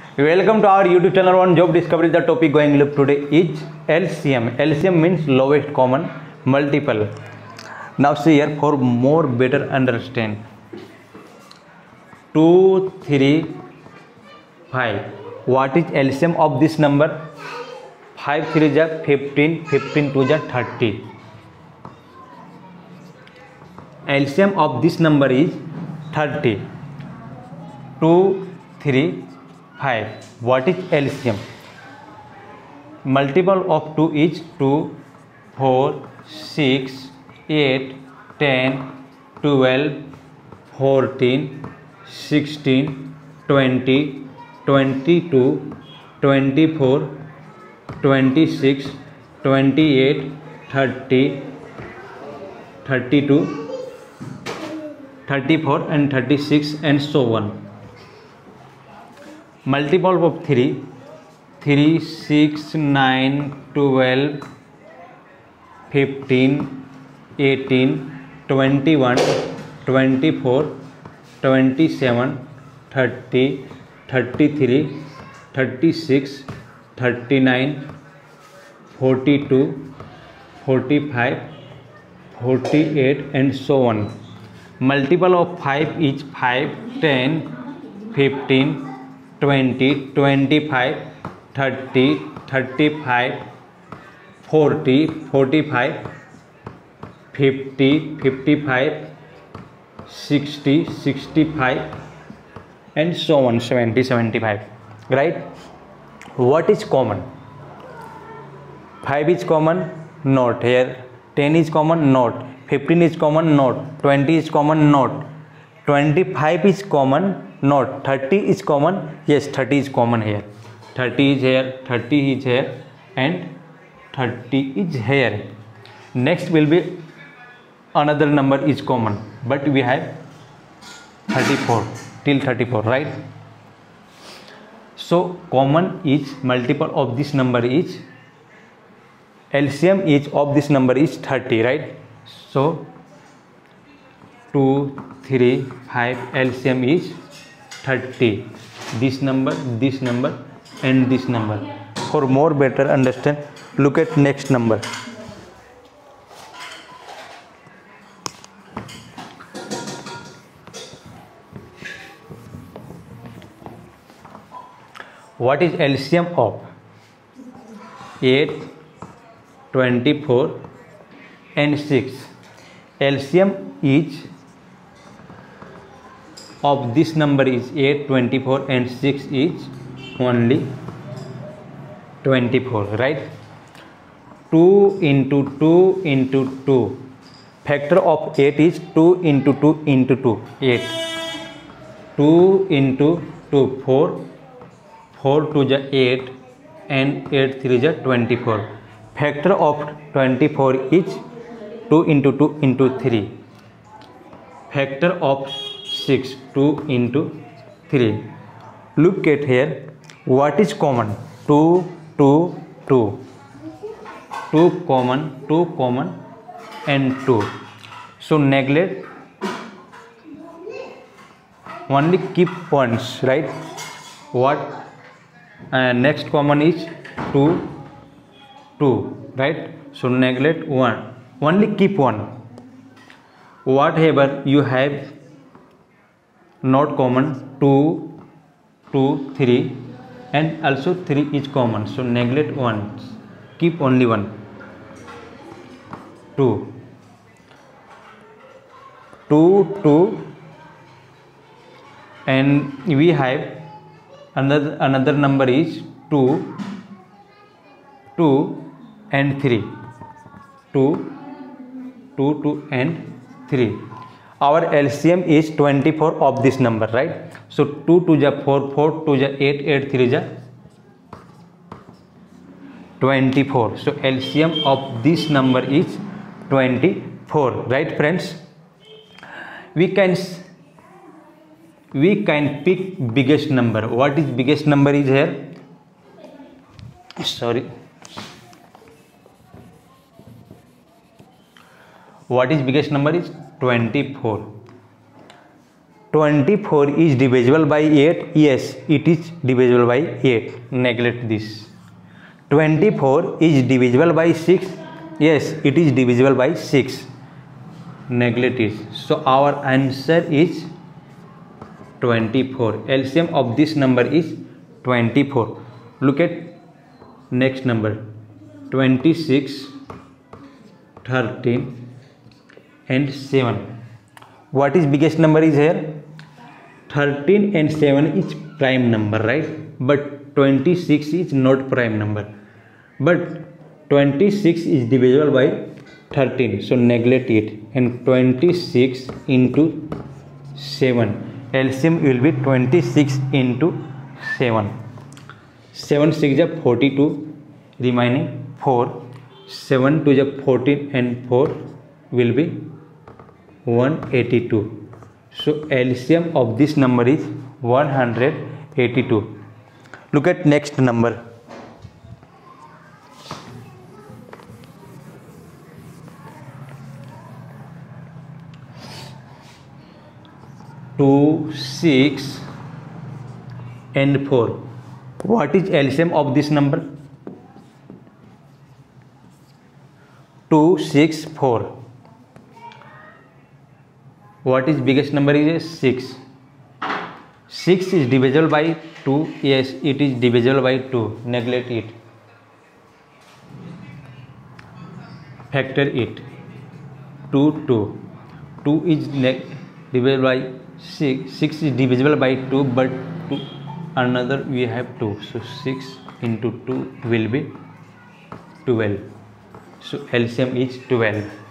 Welcome to our YouTube channel on Job Discovery. The topic going live today is LCM. LCM means lowest common multiple. Now see here for more better understand. 2, 3, 5. What is LCM of this number? 5 3 is 15, 15 2 is 30. LCM of this number is 30. 2, 3, 5. What is LCM? Multiple of 2 is 2, 4, 6, 8, 10, 12, 14, 16, 20, 22, 24, 26, 28, 30, 32, 34 and 36 and so on. Multiple of 3, 3, 6, 9, 12, 15, 18, 21, 24, 27, 30, 33, 36, 39, 42, 45, 48 and so on. Multiple of 5 is 5, 10, 15, 20, 25, 30, 35, 40, 45, 50, 55, 60, 65 and so on, 70, 75. Right? What is common? 5 is common, not here. 10 is common, not. 15 is common, not. 20 is common, not. 25 is common, not. 30 is common, yes, 30 is common here. 30 is here, 30 is here and 30 is here. Next will be another number is common, but we have 34 till 34, right? So common is multiple of this number is LCM is of this number is 30, right? So 2, 3, 5 LCM is 30. This number and this number. For more better understand, look at next number. What is LCM of 8, 24 and 6? LCM is of this number is 8, 24 and 6 is only 24, right? 2 into 2 into 2. Factor of 8 is 2 into 2 into 2, 8. 2 into 2, 4. 4 2 is 8 and 8 3 is 24. Factor of 24 is 2 into 2 into 3. Factor of 6, 2 into 3. Look at here. What is common? 2, 2, 2. 2 common and 2. So neglect. Only keep ones, right? What? Next common is 2, 2, right? So neglect 1. Only keep 1. Whatever you have not common, 2, 2, 3 and also 3 is common. So neglect 1. Keep only 1. 2, 2, 2 and we have another number is 2, 2 and 3. 2, 2, 2 and 3. Our LCM is 24 of this number, right? So 2 2 is 4, 4 2 is 8, 8 3 is 24. So LCM of this number is 24, right friends? We can pick biggest number. What is biggest number is here? Sorry. What is biggest number is 24. 24 is divisible by 8. Yes, it is divisible by 8. Neglect this. 24 is divisible by 6. Yes, it is divisible by 6. Neglect it. So our answer is 24. LCM of this number is 24. Look at next number. 26, 13 and 7. What is biggest number is here? 13 and 7 is prime number, right? But 26 is not prime number. But 26 is divisible by 13, so neglect it. And 26 into 7. LCM will be 26 into 7. 7 6 is 42, remaining 4. 7 2 is 14 and 4 will be 182. So LCM of this number is 182. Look at next number. 2, 6 and 4. What is LCM of this number? 2, 6, 4. What is biggest number is 6. 6 is divisible by 2. Yes, it is divisible by 2. Neglect it. Factor it. 2, 2. 2 is divisible by 6. 6 is divisible by 2, but another we have 2. So 6 into 2 will be 12. So LCM is 12.